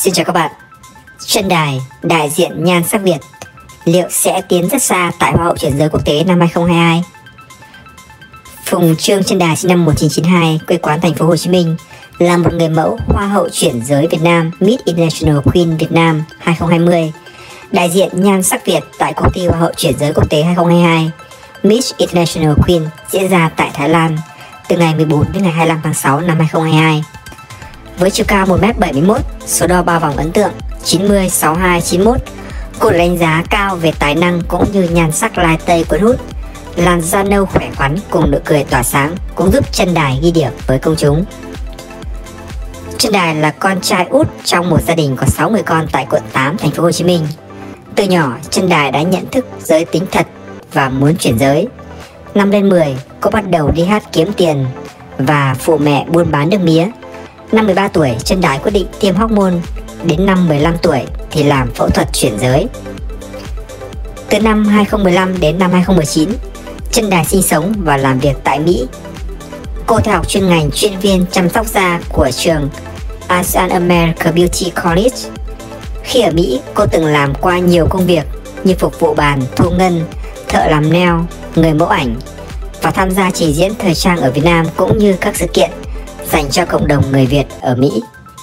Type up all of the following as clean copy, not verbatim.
Xin chào các bạn. Chân đài đại diện nhan sắc Việt liệu sẽ tiến rất xa tại Hoa hậu chuyển giới quốc tế năm 2022? Phùng Trương Chân Đài sinh năm 1992, quê quán thành phố Hồ Chí Minh, là một người mẫu Hoa hậu chuyển giới Việt Nam Miss International Queen Việt Nam 2020, đại diện nhan sắc Việt tại cuộc thi Hoa hậu chuyển giới quốc tế 2022 Miss International Queen diễn ra tại Thái Lan từ ngày 14 đến ngày 25 tháng 6 năm 2022. Với chiều cao 1m71, số đo 3 vòng ấn tượng 90, 62, 91, cô được đánh giá cao về tài năng cũng như nhan sắc lai tây cuốn hút. Làn da nâu khỏe khoắn cùng nụ cười tỏa sáng cũng giúp Chân Đài ghi điểm với công chúng. Chân Đài là con trai út trong một gia đình có 6 người con tại quận 8 thành phố Hồ Chí Minh. Từ nhỏ, Chân Đài đã nhận thức giới tính thật và muốn chuyển giới. Năm lên 10, cô bắt đầu đi hát kiếm tiền và phụ mẹ buôn bán nước mía. Năm 13 tuổi, Chân Đài quyết định tiêm hormone. Đến năm 15 tuổi thì làm phẫu thuật chuyển giới. Từ năm 2015 đến năm 2019, Chân Đài sinh sống và làm việc tại Mỹ. Cô theo học chuyên ngành chuyên viên chăm sóc da của trường Asian American Beauty College. Khi ở Mỹ, cô từng làm qua nhiều công việc như phục vụ bàn, thu ngân, thợ làm nail, người mẫu ảnh và tham gia trình diễn thời trang ở Việt Nam cũng như các sự kiện dành cho cộng đồng người Việt ở Mỹ.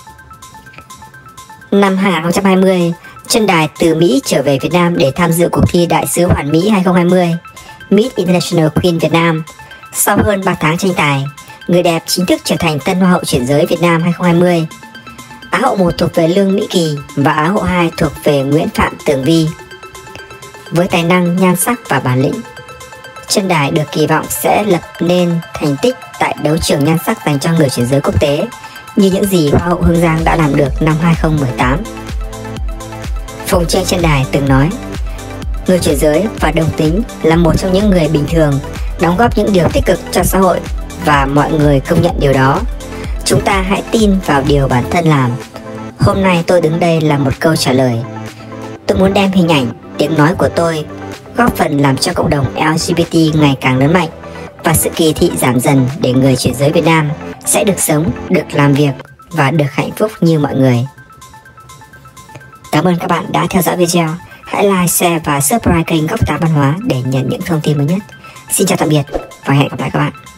Năm 2020, Chân Đài từ Mỹ trở về Việt Nam để tham dự cuộc thi Đại sứ Hoàn Mỹ 2020 Miss International Queen Việt Nam. Sau hơn 3 tháng tranh tài, người đẹp chính thức trở thành tân Hoa hậu chuyển giới Việt Nam 2020. Á hậu 1 thuộc về Lương Mỹ Kỳ và Á hậu 2 thuộc về Nguyễn Phạm Tường Vi. Với tài năng, nhan sắc và bản lĩnh, Chân Đài được kỳ vọng sẽ lập nên thành tích tại đấu trường nhan sắc dành cho người chuyển giới quốc tế như những gì Hoa hậu Hương Giang đã làm được năm 2018. Phùng Trương Chân Đài từng nói, người chuyển giới và đồng tính là một trong những người bình thường, đóng góp những điều tích cực cho xã hội và mọi người công nhận điều đó. Chúng ta hãy tin vào điều bản thân làm. Hôm nay tôi đứng đây là một câu trả lời. Tôi muốn đem hình ảnh, tiếng nói của tôi góp phần làm cho cộng đồng LGBT ngày càng lớn mạnh và sự kỳ thị giảm dần để người chuyển giới Việt Nam sẽ được sống, được làm việc và được hạnh phúc như mọi người. Cảm ơn các bạn đã theo dõi video. Hãy like, share và subscribe kênh Góc 8 Văn hóa để nhận những thông tin mới nhất. Xin chào tạm biệt và hẹn gặp lại các bạn.